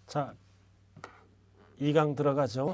자, 2강 들어가죠.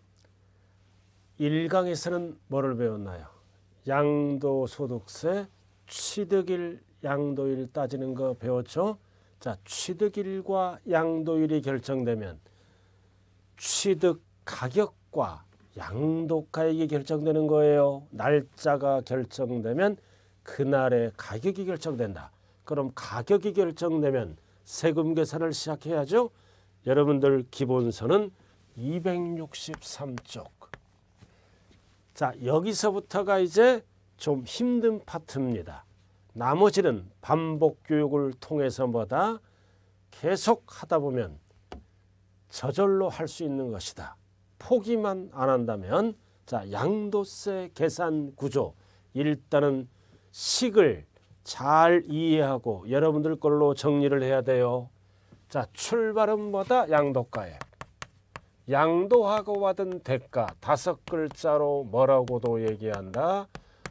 1강에서는 뭐를 배웠나요? 양도소득세 취득일, 양도일 따지는 거 배웠죠. 자, 취득일과 양도일이 결정되면 취득 가격과 양도가액이 결정되는 거예요. 날짜가 결정되면 그날의 가격이 결정된다. 그럼 가격이 결정되면 세금 계산을 시작해야죠. 여러분들 기본서는 263쪽. 자, 여기서부터가 이제 좀 힘든 파트입니다. 나머지는 반복 교육을 통해서 뭐다? 계속 하다 보면 저절로 할 수 있는 것이다. 포기만 안 한다면, 자, 양도세 계산 구조. 일단은 식을 잘 이해하고 여러분들 걸로 정리를 해야 돼요. 자, 출발은 뭐다? 양도가액. 양도하고 받은 대가 5글자로 뭐라고도 얘기한다?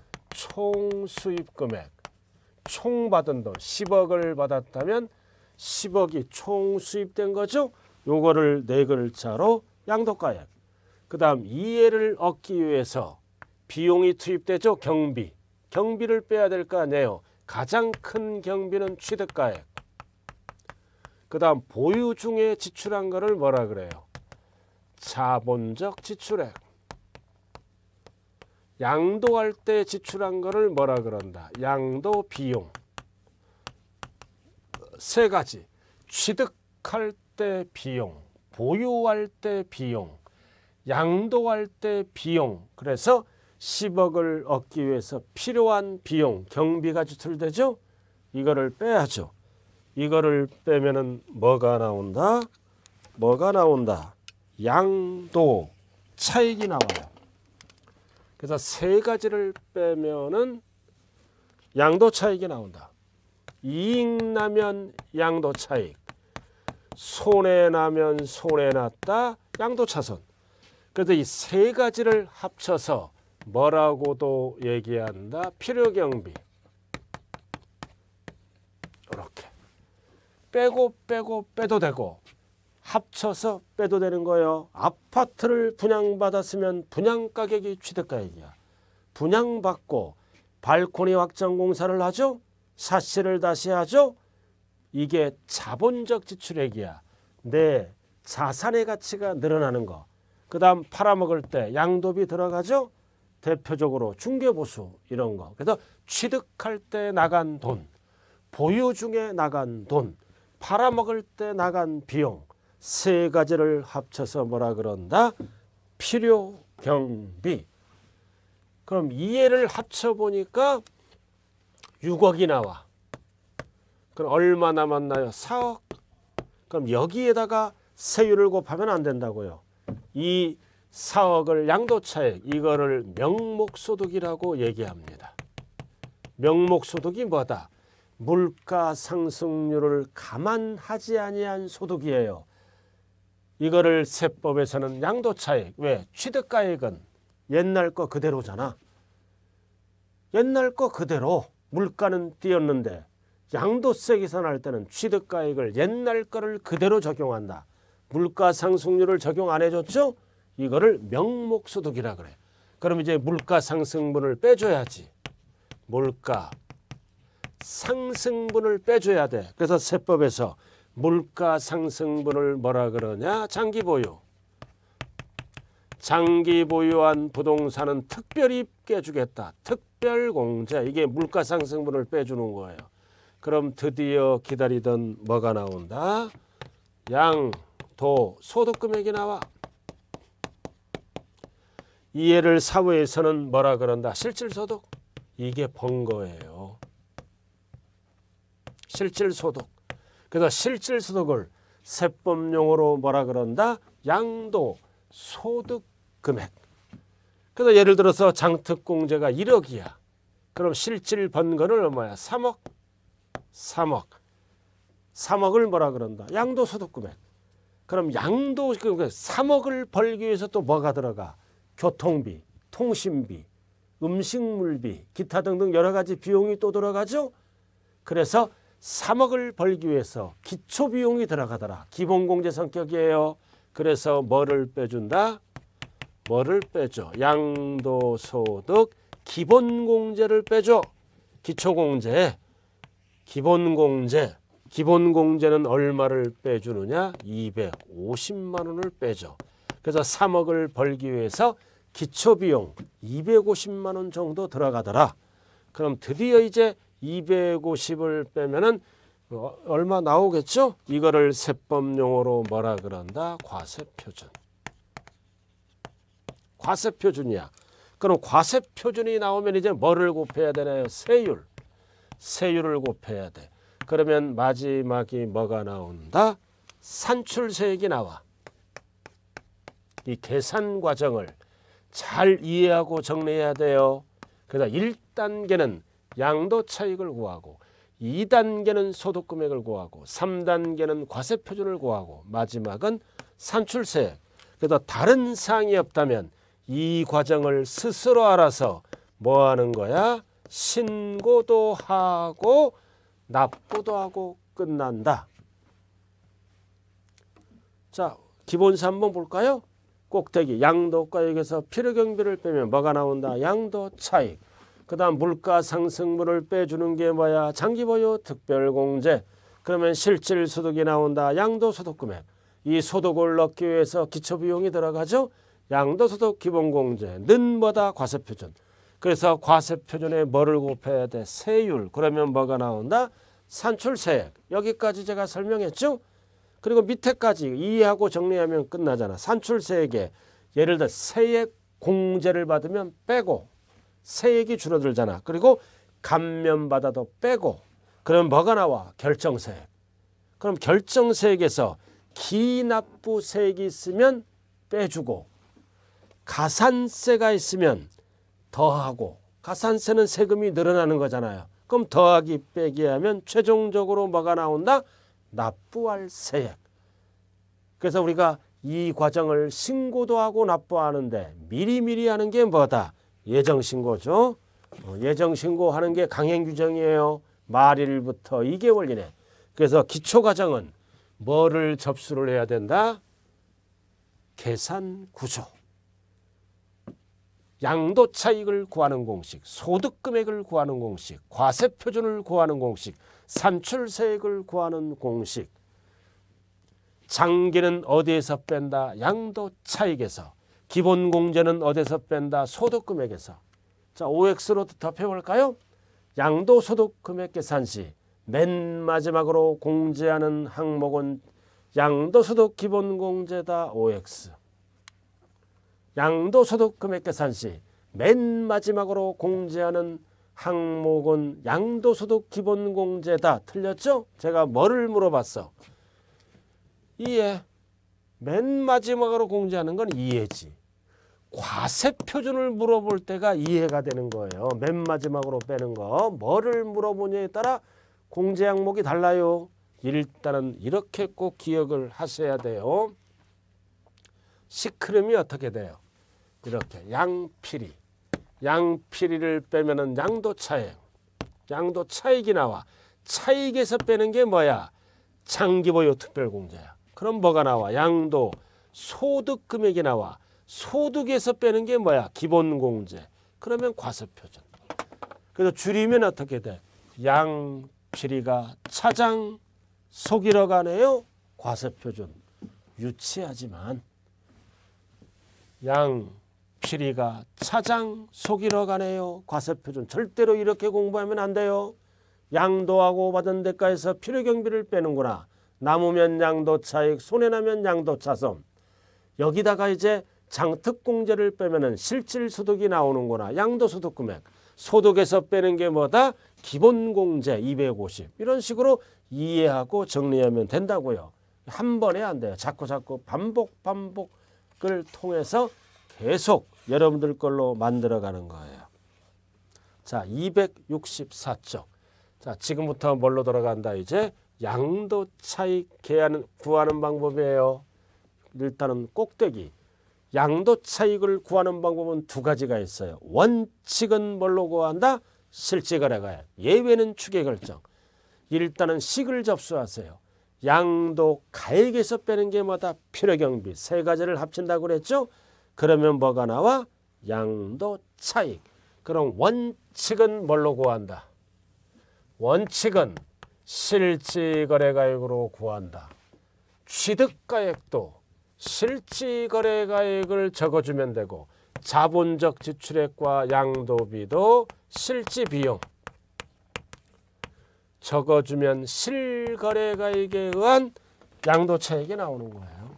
총수입금액. 총 받은 돈 10억을 받았다면 10억이 총 수입된 거죠. 요거를 4글자로 양도가액. 그 다음 이해를 얻기 위해서 비용이 투입되죠. 경비. 경비를 빼야 될 거 아니에요. 가장 큰 경비는 취득가액. 그 다음 보유 중에 지출한 거를 뭐라 그래요? 자본적 지출액. 양도할 때 지출한 거를 뭐라 그런다? 양도 비용. 3가지. 취득할 때 비용, 보유할 때 비용, 양도할 때 비용. 그래서 10억을 얻기 위해서 필요한 비용, 경비가 지출되죠. 이거를 빼야죠. 이거를 빼면은 뭐가 나온다? 뭐가 나온다? 양도 차익이 나와요. 그래서 3가지를 빼면은 양도 차익이 나온다. 이익 나면 양도 차익, 손해 나면 손해 났다, 양도 차손. 그래서 이 3가지를 합쳐서 뭐라고도 얘기한다? 필요 경비. 이렇게 빼도 되고 합쳐서 빼도 되는 거예요. 아파트를 분양받았으면 분양가격이 취득가액이야. 분양받고 발코니 확장 공사를 하죠. 샤시를 다시 하죠. 이게 자본적 지출액이야. 내 자산의 가치가 늘어나는 거. 그 다음 팔아먹을 때 양도비 들어가죠. 대표적으로 중개보수 이런 거. 그래서 취득할 때 나간 돈, 보유 중에 나간 돈, 팔아먹을 때 나간 비용. 3가지를 합쳐서 뭐라 그런다? 필요 경비. 그럼 이해를 합쳐보니까 6억이 나와. 그럼 얼마 남았나요? 4억. 그럼 여기에다가 세율을 곱하면 안 된다고요. 이 4억을 양도차액, 이거를 명목소득이라고 얘기합니다. 명목소득이 뭐다? 물가 상승률을 감안하지 아니한 소득이에요. 이거를 세법에서는 양도차익. 왜? 취득가액은 옛날 거 그대로잖아. 옛날 거 그대로 물가는 뛰었는데 양도세 계산할 때는 취득가액을 옛날 거를 그대로 적용한다. 물가 상승률을 적용 안 해줬죠? 이거를 명목소득이라 그래. 그럼 이제 물가 상승분을 빼줘야지. 물가 상승분을 빼줘야 돼. 그래서 세법에서 물가 상승분을 뭐라 그러냐? 장기 보유. 장기 보유한 부동산은 특별히 빼주겠다. 특별공제. 이게 물가 상승분을 빼주는 거예요. 그럼 드디어 기다리던 뭐가 나온다? 양도 소득금액이 나와. 이해를 사회에서는 뭐라 그런다? 실질소득. 이게 번거예요. 실질소득. 그래서 실질소득을 세법용어로 뭐라 그런다? 양도소득금액. 그래서 예를 들어서 장특공제가 1억이야. 그럼 실질 번거는 얼마야? 3억. 3억을 뭐라 그런다? 양도소득금액. 그럼 양도 3억을 벌기 위해서 또 뭐가 들어가? 교통비, 통신비, 음식물비, 기타 등등 여러 가지 비용이 또 들어가죠. 그래서 3억을 벌기 위해서 기초비용이 들어가더라. 기본공제 성격이에요. 그래서 뭐를 빼준다? 뭐를 빼줘? 양도소득 기본공제를 빼줘. 기초공제, 기본공제. 기본공제는 얼마를 빼주느냐? 250만 원을 빼줘. 그래서 3억을 벌기 위해서 기초비용 250만 원 정도 들어가더라. 그럼 드디어 이제 250을 빼면은 얼마 나오겠죠? 이거를 세법용어로 뭐라 그런다? 과세표준. 과세표준이야. 그럼 과세표준이 나오면 이제 뭐를 곱해야 되나요? 세율. 세율을 곱해야 돼. 그러면 마지막이 뭐가 나온다? 산출세액이 나와. 이 계산 과정을 잘 이해하고 정리해야 돼요. 그래서 1단계는 양도 차익을 구하고 2단계는 소득 금액을 구하고 3단계는 과세표준을 구하고 마지막은 산출세액. 그래서 다른 사항이 없다면 이 과정을 스스로 알아서 뭐 하는 거야? 신고도 하고 납부도 하고 끝난다. 자, 기본사 한번 볼까요? 꼭대기 양도가액에서 필요경비를 빼면 뭐가 나온다? 양도차익. 그 다음 물가상승분을 빼주는 게 뭐야? 장기보유 특별공제. 그러면 실질소득이 나온다. 양도소득금액. 이 소득을 넣기 위해서 기초비용이 들어가죠. 양도소득 기본공제는 뭐다? 과세표준. 그래서 과세표준에 뭐를 곱해야 돼? 세율. 그러면 뭐가 나온다? 산출세액. 여기까지 제가 설명했죠. 그리고 밑에까지 이해하고 정리하면 끝나잖아. 산출세액에 예를 들어 세액 공제를 받으면 빼고 세액이 줄어들잖아. 그리고 감면받아도 빼고 그럼 뭐가 나와? 결정세액. 그럼 결정세액에서 기납부세액이 있으면 빼주고 가산세가 있으면 더하고 가산세는 세금이 늘어나는 거잖아요. 그럼 더하기 빼기 하면 최종적으로 뭐가 나온다? 납부할 세액. 그래서 우리가 이 과정을 신고도 하고 납부하는데 미리미리 하는 게 뭐다? 예정신고죠. 예정신고하는 게 강행규정이에요. 말일부터 2개월 이내. 그래서 기초과정은 뭐를 접수를 해야 된다? 계산구조. 양도차익을 구하는 공식, 소득금액을 구하는 공식, 과세표준을 구하는 공식, 산출세액을 구하는 공식. 장기는 어디에서 뺀다? 양도차익에서. 기본공제는 어디에서 뺀다? 소득금액에서. 자, OX로 덮여볼까요? 양도소득금액 계산시 맨 마지막으로 공제하는 항목은 양도소득 기본공제다. OX. 양도소득금액 계산시 맨 마지막으로 공제하는 항목은 양도소득 기본공제다. 틀렸죠? 제가 뭐를 물어봤어? 이해. 맨 마지막으로 공제하는 건 이해지. 과세표준을 물어볼 때가 이해가 되는 거예요. 맨 마지막으로 빼는 거. 뭐를 물어보냐에 따라 공제 항목이 달라요. 일단은 이렇게 꼭 기억을 하셔야 돼요. 시크름이 어떻게 돼요? 이렇게 양필이. 양필이를 빼면은 양도차익. 양도차익이 나와. 차익에서 빼는 게 뭐야? 장기보유 특별공제야. 그럼 뭐가 나와? 양도 소득금액이 나와. 소득에서 빼는 게 뭐야? 기본공제. 그러면 과세표준. 그래서 줄이면 어떻게 돼? 양필이가 차장 속이러 가네요. 과세표준. 유치하지만 양필이가 차장 속이러 가네요. 과세표준. 절대로 이렇게 공부하면 안 돼요. 양도하고 받은 대가에서 필요경비를 빼는구나. 남으면 양도차익, 손해나면 양도차손. 여기다가 이제 장특공제를 빼면은 실질소득이 나오는구나. 양도소득금액. 소득에서 빼는 게 뭐다? 기본공제 250. 이런 식으로 이해하고 정리하면 된다고요. 한 번에 안 돼요. 자꾸 반복을 통해서 계속 여러분들 걸로 만들어가는 거예요. 자, 264쪽. 자, 지금부터 뭘로 들어간다? 이제 양도차익 구하는 방법이에요. 일단은 꼭대기. 양도차익을 구하는 방법은 두 가지가 있어요. 원칙은 뭘로 구한다? 실제거래가액. 예외는 추계결정. 일단은 식을 접수하세요. 양도가액에서 빼는 게 뭐다? 필요경비. 세 가지를 합친다고 그랬죠? 그러면 뭐가 나와? 양도차익. 그럼 원칙은 뭘로 구한다? 원칙은 실지거래가액으로 구한다. 취득가액도 실지거래가액을 적어주면 되고 자본적 지출액과 양도비도 실지비용 적어주면 실거래가액에 의한 양도차익이 나오는 거예요.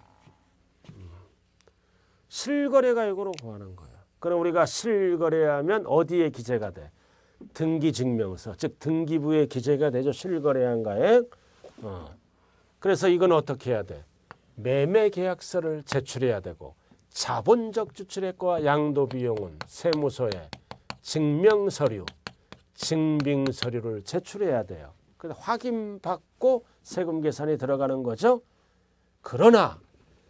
실거래가액으로 구하는 거예요. 그럼 우리가 실거래하면 어디에 기재가 돼? 등기증명서, 즉 등기부에 기재가 되죠. 실거래한 가액. 그래서 이건 어떻게 해야 돼? 매매계약서를 제출해야 되고 자본적 지출액과 양도비용은 세무서에 증명서류, 증빙서류를 제출해야 돼요. 그래서 확인받고 세금 계산이 들어가는 거죠. 그러나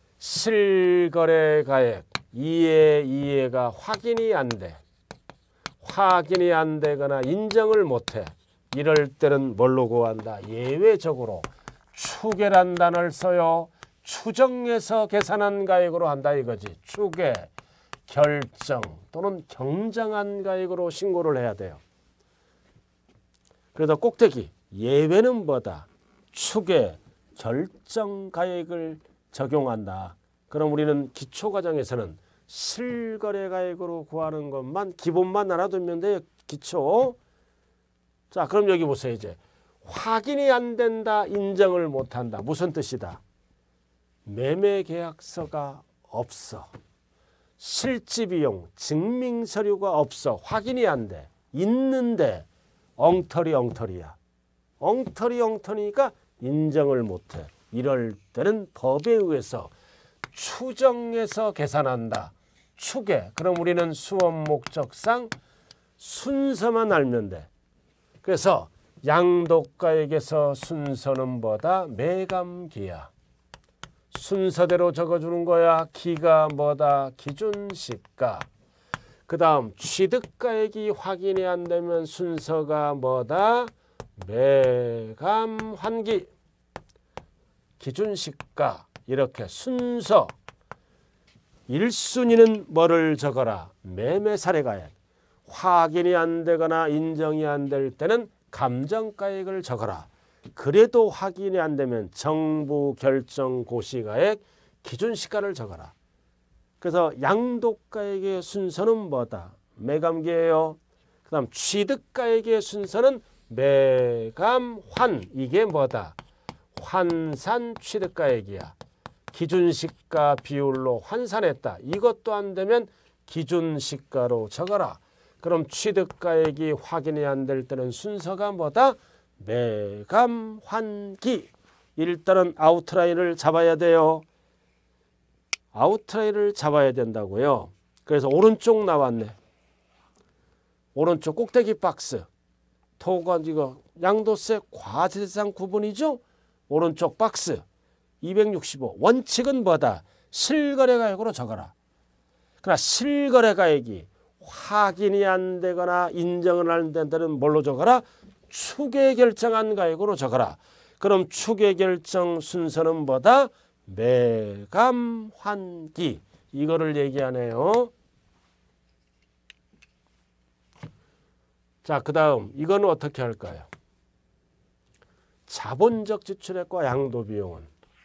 실거래가액 이해가 확인이 안 돼. 확인이 안 되거나 인정을 못해. 이럴 때는 뭘로 구한다? 예외적으로 추계란 단어를 써요. 추정해서 계산한 가액으로 한다 이거지. 추계, 결정 또는 경정한 가액으로 신고를 해야 돼요. 그래서 꼭대기 예외는 뭐다? 추계, 결정 가액을 적용한다. 그럼 우리는 기초과정에서는 실거래가액으로 구하는 것만 기본만 알아두면 돼요. 기초. 자, 그럼 여기 보세요. 이제 확인이 안 된다, 인정을 못한다. 무슨 뜻이다? 매매계약서가 없어. 실지비용, 증명서류가 없어. 확인이 안 돼. 있는데 엉터리야. 엉터리니까 인정을 못해. 이럴 때는 법에 의해서 추정해서 계산한다. 추계. 그럼 우리는 수업 목적상 순서만 알면 돼. 그래서 양도가액에서 순서는 뭐다? 매감기야. 순서대로 적어주는 거야. 기가 뭐다? 기준시가. 그 다음 취득가액이 확인이 안 되면 순서가 뭐다? 매감환기. 기준시가. 이렇게 순서. 1순위는 뭐를 적어라? 매매사례가액. 확인이 안 되거나 인정이 안 될 때는 감정가액을 적어라. 그래도 확인이 안 되면 정부 결정 고시가액 기준시가를 적어라. 그래서 양도가액의 순서는 뭐다? 매감기예요. 그 다음 취득가액의 순서는 매감환. 이게 뭐다? 환산 취득가액이야. 기준시가 비율로 환산했다. 이것도 안 되면 기준시가로 적어라. 그럼 취득가액이 확인이 안 될 때는 순서가 뭐다? 매감환기. 일단은 아웃라인을 잡아야 돼요. 아웃라인을 잡아야 된다고요. 그래서 오른쪽 나왔네. 오른쪽 꼭대기 박스. 토가 이거 양도세 과세대상 구분이죠. 오른쪽 박스 265. 원칙은 뭐다? 실거래가액으로 적어라. 그러나 실거래가액이 확인이 안 되거나 인정을 안 된다는 뭘로 적어라? 추계 결정한 가액으로 적어라. 그럼 추계 결정 순서는 뭐다? 매감환기. 이거를 얘기하네요. 자, 그 다음 이거는 어떻게 할까요? 자본적 지출액과 양도비용은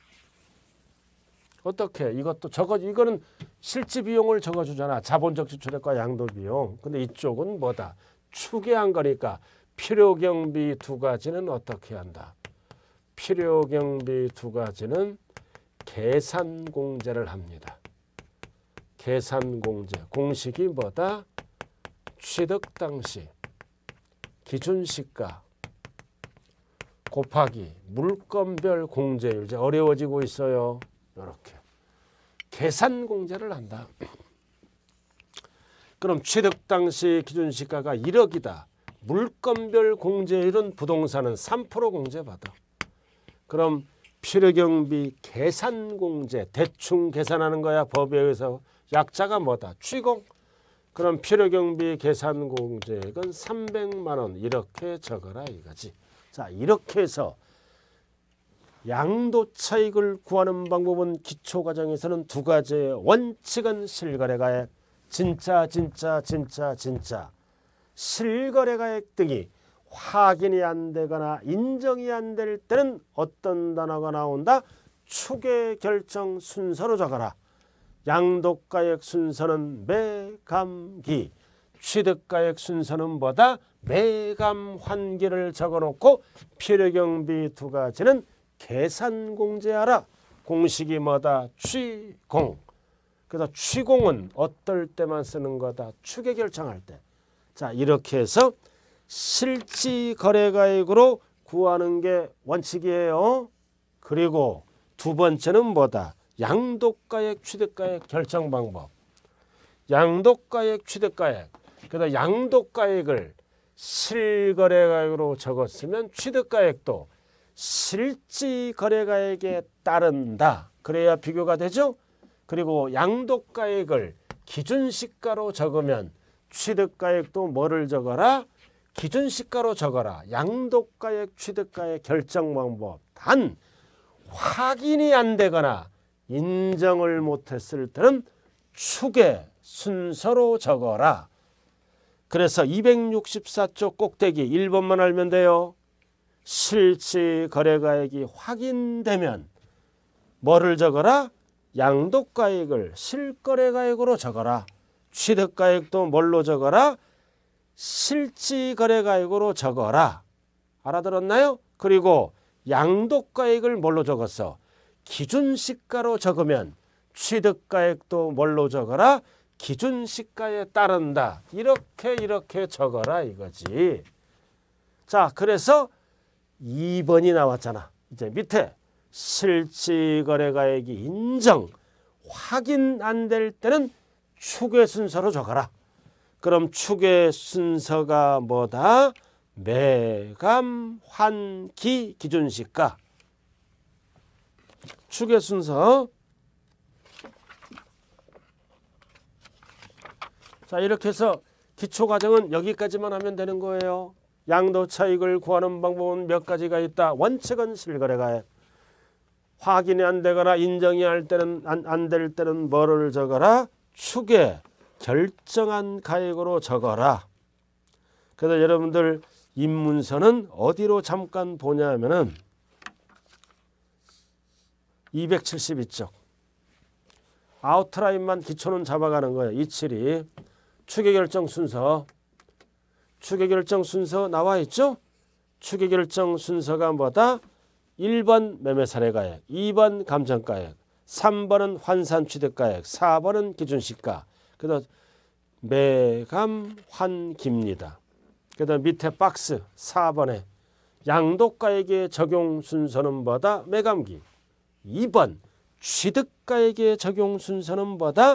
어떻게? 이것도 이거는 실지비용을 적어주잖아. 자본적 지출액과 양도비용. 근데 이쪽은 뭐다? 추계한 거니까 필요경비 두 가지는 어떻게 한다? 필요경비 두 가지는 계산공제를 합니다. 계산공제. 공식이 뭐다? 취득 당시 기준시가 곱하기 물건별 공제율. 이제 어려워지고 있어요. 이렇게 계산공제를 한다. 그럼 취득 당시 기준시가가 1억이다. 물건별 공제율은 부동산은 3% 공제받아. 그럼 필요경비 계산공제. 대충 계산하는 거야. 법에 의해서. 약자가 뭐다? 취공. 그럼 필요경비 계산공제액은 300만 원 이렇게 적어라 이거지. 자, 이렇게 해서 양도 차익을 구하는 방법은 기초과정에서는 두 가지의 원칙은 실거래가액, 진짜 실거래가액 등이 확인이 안 되거나 인정이 안 될 때는 어떤 단어가 나온다? 추계 결정 순서로 적어라. 양도가액 순서는 매감기, 취득가액 순서는 뭐다? 매감환기를 적어놓고 필요경비 두 가지는 계산공제하라. 공식이 뭐다? 취공. 그래서 취공은 어떨 때만 쓰는 거다? 추계 결정할 때. 자, 이렇게 해서 실지거래가액으로 구하는 게 원칙이에요. 그리고 두 번째는 뭐다? 양도가액, 취득가액 결정 방법. 양도가액, 취득가액. 그래서 양도가액을 실거래가액으로 적었으면 취득가액도 실지거래가액에 따른다. 그래야 비교가 되죠. 그리고 양도가액을 기준시가로 적으면 취득가액도 뭐를 적어라? 기준시가로 적어라. 양도가액, 취득가액 결정 방법. 단 확인이 안 되거나 인정을 못했을 때는 추계 순서로 적어라. 그래서 264쪽 꼭대기 1번만 알면 돼요. 실지거래가액이 확인되면 뭐를 적어라? 양도가액을 실거래가액으로 적어라. 취득가액도 뭘로 적어라? 실지거래가액으로 적어라. 알아들었나요? 그리고 양도가액을 뭘로 적었어? 기준시가로 적으면 취득가액도 뭘로 적어라? 기준시가에 따른다. 이렇게 적어라 이거지. 자, 그래서 2번이 나왔잖아. 이제 밑에 실지거래가액이 인정, 확인 안 될 때는 추계 순서로 적어라. 그럼 추계 순서가 뭐다? 매감, 환기, 기준시가. 추계 순서. 자, 이렇게 해서 기초과정은 여기까지만 하면 되는 거예요. 양도차익을 구하는 방법은 몇 가지가 있다. 원칙은 실거래가액. 확인이 안 되거나 인정이 안 될 때는 뭐를 적어라? 추계, 결정한 가액으로 적어라. 그래서 여러분들 입문서는 어디로 잠깐 보냐면은 272쪽. 아웃라인만 기초는 잡아가는 거예요. 272. 추계결정 순서. 추계결정 순서 나와 있죠? 추계결정 순서가 뭐다? 1번 매매사례가액, 2번 감정가액, 3번은 환산취득가액, 4번은 기준시가. 그래서 매감환기입니다. 그다음 밑에 박스 4번에 양도가액의 적용 순서는 뭐다? 매감기. 2번 취득가액의 적용 순서는 뭐다?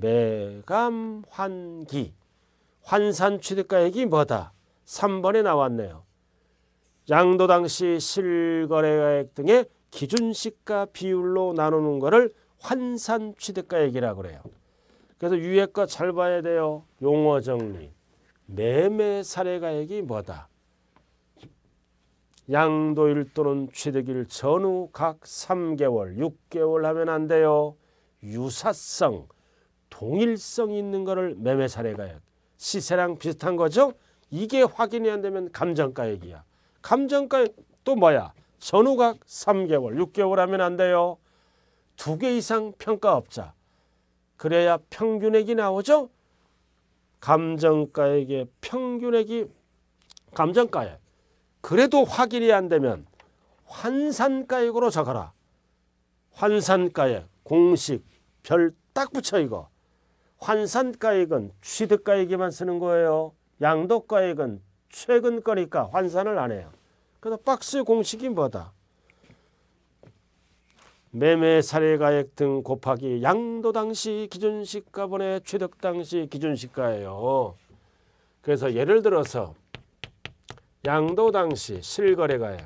매감환기. 환산취득가액이 뭐다? 3번에 나왔네요. 양도 당시 실거래가액 등의 기준시가 비율로 나누는 것을 환산취득가액이라고 그래요. 그래서 위에 거 잘 봐야 돼요. 용어 정리. 매매사례가액이 뭐다? 양도일 또는 취득일 전후 각 3개월, 6개월 하면 안 돼요. 유사성, 동일성 있는 거를 매매사례가액. 시세랑 비슷한 거죠? 이게 확인이 안 되면 감정가액이야. 감정가액 또 뭐야? 전후 각 3개월, 6개월 하면 안 돼요. 2개 이상 평가업자. 그래야 평균액이 나오죠? 감정가액의 평균액이 감정가액. 그래도 확인이 안 되면 환산가액으로 적어라. 환산가액 공식 별 딱 붙여 이거. 환산가액은 취득가액에만 쓰는 거예요. 양도가액은 최근 거니까 환산을 안 해요. 그래서 박스 공식이 뭐다? 매매 사례가액 등 곱하기 양도 당시 기준시가분의 취득 당시 기준시가예요. 그래서 예를 들어서 양도 당시 실거래가액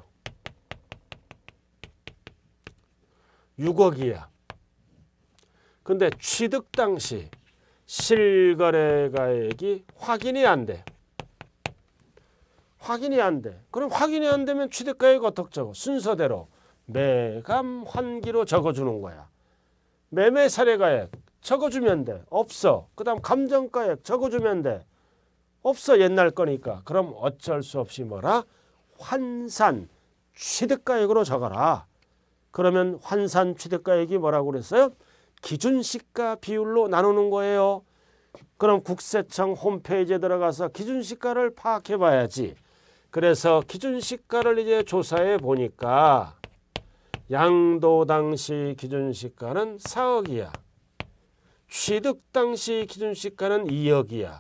6억이야. 근데 취득 당시 실거래가액이 확인이 안 돼. 확인이 안 돼. 그럼 확인이 안 되면 취득가액 어떻게 적어? 순서대로 매감 환기로 적어주는 거야. 매매 사례가액 적어주면 돼. 없어. 그 다음 감정가액 적어주면 돼. 없어. 옛날 거니까. 그럼 어쩔 수 없이 뭐라? 환산 취득가액으로 적어라. 그러면 환산 취득가액이 뭐라고 그랬어요? 기준시가 비율로 나누는 거예요. 그럼 국세청 홈페이지에 들어가서 기준시가를 파악해 봐야지. 그래서 기준시가를 이제 조사해 보니까 양도 당시 기준시가는 4억이야. 취득 당시 기준시가는 2억이야.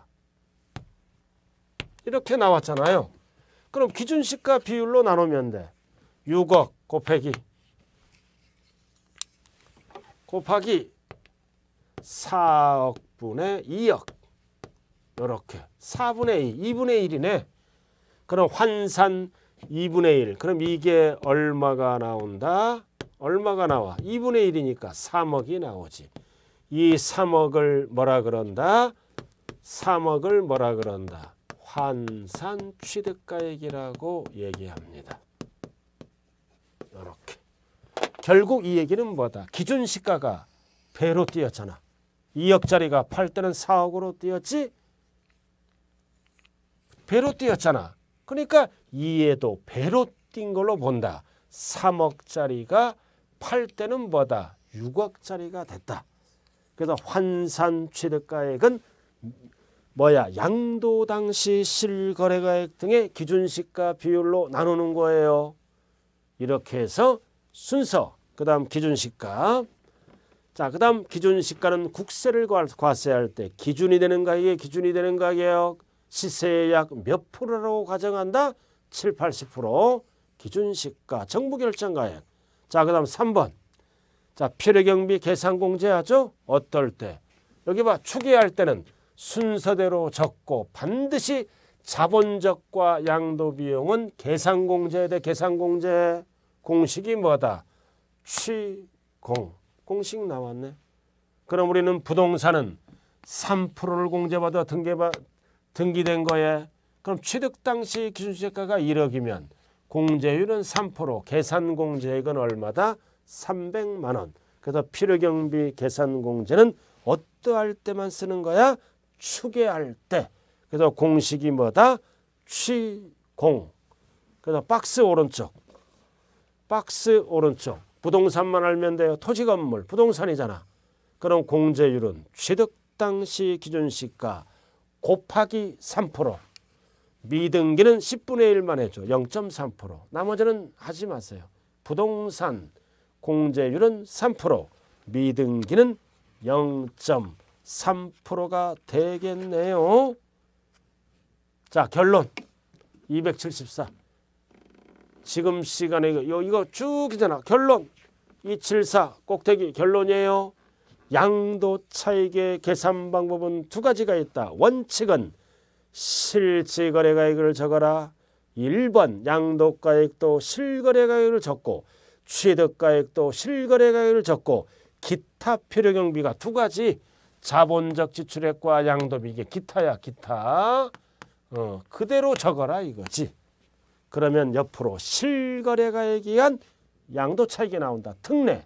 이렇게 나왔잖아요. 그럼 기준시가 비율로 나누면 돼. 6억 곱하기 4억분의 2억. 이렇게 4분의 2, 2분의 1이네. 그럼 환산 2분의 1. 그럼 이게 얼마가 나온다? 얼마가 나와? 2분의 1이니까 3억이 나오지. 이 3억을 뭐라 그런다? 3억을 뭐라 그런다? 환산 취득가액이라고 얘기합니다. 이렇게. 결국 이 얘기는 뭐다? 기준시가가 배로 뛰었잖아. 2억짜리가 팔 때는 4억으로 뛰었지? 배로 뛰었잖아. 그러니까 이에도 배로 뛴 걸로 본다. 3억짜리가 팔 때는 뭐다? 6억짜리가 됐다. 그래서 환산 취득가액은 뭐야? 양도 당시 실거래가액 등의 기준시가 비율로 나누는 거예요. 이렇게 해서 순서, 그 다음 기준시가. 자, 그 다음 기준시가는 국세를 과세할 때 기준이 되는 가격, 기준이 되는 가격, 시세의 약 몇 프로라고 가정한다? 7, 80% 기준시가, 정부결정가액. 자, 그 다음 3번. 자, 필요경비 계산공제하죠? 어떨 때? 여기 봐, 추계할 때는 순서대로 적고 반드시 자본적과 양도비용은 계산공제 대 계산공제. 공식이 뭐다? 취공. 공식 나왔네. 그럼 우리는 부동산은 3%를 공제받아 등기된 거에 그럼 취득 당시 기준시가가 1억이면 공제율은 3%, 계산공제액은 얼마다? 300만 원. 그래서 필요경비 계산공제는 어떠할 때만 쓰는 거야? 추계할 때. 그래서 공식이 뭐다? 취공. 그래서 박스 오른쪽. 박스 오른쪽. 부동산만 알면 돼요. 토지 건물, 부동산이잖아. 그럼 공제율은 취득 당시 기준시가 곱하기 3%. 미등기는 10분의 1만 해줘. 0.3%. 나머지는 하지 마세요. 부동산 공제율은 3%. 미등기는 0.3%가 되겠네요. 자, 결론 274. 지금 시간에 이거 쭉 있잖아. 결론 274 꼭대기 결론이에요. 양도 차익의 계산 방법은 두 가지가 있다. 원칙은 실질거래가액을 적어라. 1번 양도가액도 실거래가액을 적고 취득가액도 실거래가액을 적고 기타 필요경비가 두 가지. 자본적 지출액과 양도비. 이게 기타야. 기타. 그대로 적어라 이거지. 그러면 옆으로 실거래가액에 의한 양도차익이 나온다. 특례.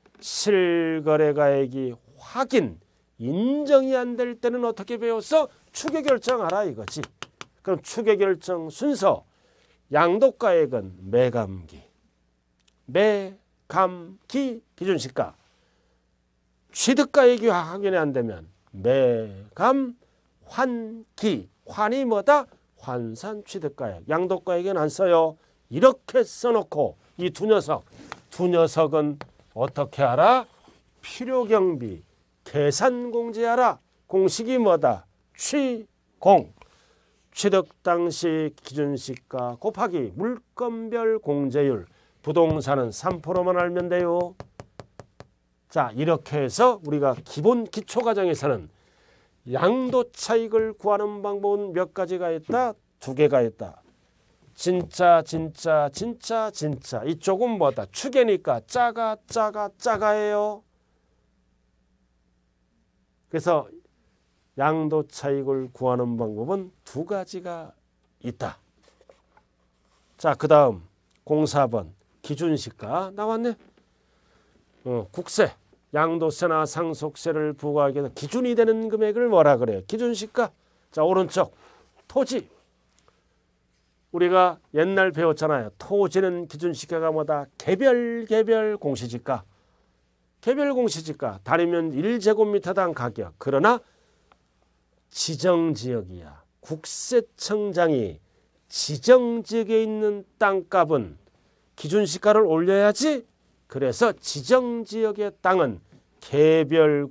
실거래가액이 확인, 인정이 안 될 때는 어떻게 배웠어? 추계결정하라 이거지. 그럼 추계결정 순서. 양도가액은 매감기. 매감기 기준시가. 취득가액이 확인이 안 되면 매감 환기. 환이 뭐다? 환산 취득가액. 양도가액은 안 써요. 이렇게 써놓고 이 두 녀석은 어떻게 하라? 필요경비 계산공제하라. 공식이 뭐다? 취공. 취득 당시 기준시가 곱하기 물건별 공제율. 부동산은 3%만 알면 돼요. 자, 이렇게 해서 우리가 기본 기초과정에서는 양도차익을 구하는 방법은 몇 가지가 있다? 두 개가 있다. 진짜. 이쪽은 뭐다? 추계니까 짜가예요. 그래서 양도차익을 구하는 방법은 두 가지가 있다. 자, 그 다음 04번 기준시가 나왔네. 국세, 양도세나 상속세를 부과하기 위해서 기준이 되는 금액을 뭐라 그래요? 기준시가. 자, 오른쪽 토지. 우리가 옛날 배웠잖아요. 토지는 기준시가가 뭐다? 개별 공시지가. 개별 공시지가. 단위면 1제곱미터당 가격. 그러나 지정지역이야. 국세청장이 지정지역에 있는 땅값은 기준시가를 올려야지. 그래서 지정지역의 땅은 개별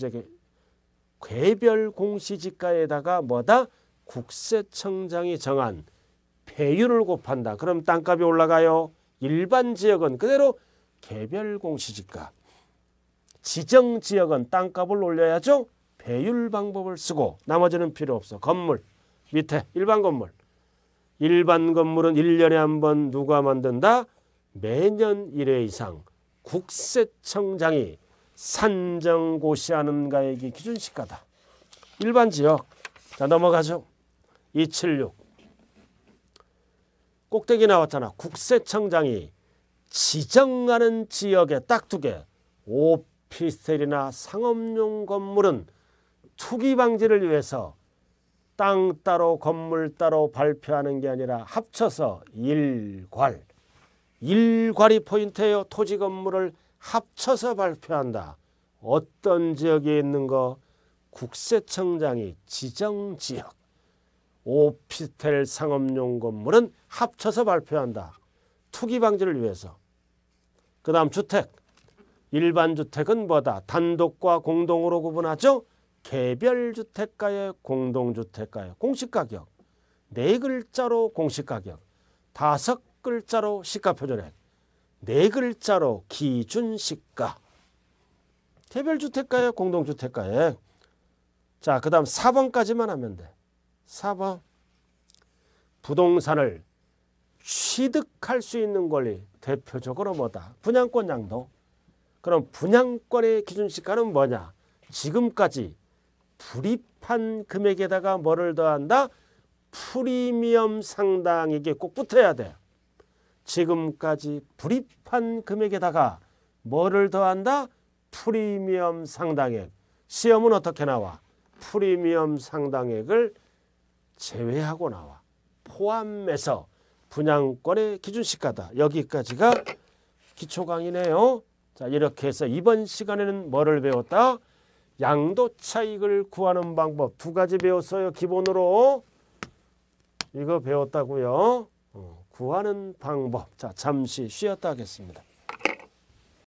공시지가에다가 뭐다? 국세청장이 정한 배율을 곱한다. 그럼 땅값이 올라가요. 일반 지역은 그대로 개별 공시지가. 지정지역은 땅값을 올려야죠. 배율 방법을 쓰고 나머지는 필요 없어. 건물 밑에 일반 건물. 일반 건물은 1년에 한 번 누가 만든다? 매년 1회 이상 국세청장이 산정고시하는 가액이 기준시가다. 일반 지역. 자, 넘어가죠. 276. 꼭대기 나왔잖아. 국세청장이 지정하는 지역에 딱 2개. 오피스텔이나 상업용 건물은 투기 방지를 위해서 땅 따로 건물 따로 발표하는 게 아니라 합쳐서 일괄. 일괄이 포인트예요. 토지 건물을 합쳐서 발표한다. 어떤 지역에 있는 거? 국세청장이 지정지역. 오피스텔 상업용 건물은 합쳐서 발표한다. 투기 방지를 위해서. 그 다음 주택. 일반 주택은 뭐다? 단독과 공동으로 구분하죠. 개별주택가의 공동주택가의 공시가격. 4글자로 공시가격. 5글자로 시가표준액. 4글자로 기준시가. 개별주택가의 공동주택가액. 자, 그 다음 4번까지만 하면 돼. 4번. 부동산을 취득할 수 있는 권리. 대표적으로 뭐다? 분양권 양도. 그럼 분양권의 기준시가는 뭐냐? 지금까지 불입한 금액에다가 뭐를 더한다? 프리미엄 상당액이 꼭 붙어야 돼. 지금까지 불입한 금액에다가 뭐를 더한다? 프리미엄 상당액. 시험은 어떻게 나와? 프리미엄 상당액을 제외하고 나와. 포함해서 분양권의 기준시가다. 여기까지가 기초 강의네요. 자, 이렇게 해서 이번 시간에는 뭐를 배웠다? 양도 차익을 구하는 방법 2가지 배웠어요. 기본으로 이거 배웠다고요. 구하는 방법. 자, 잠시 쉬었다 하겠습니다.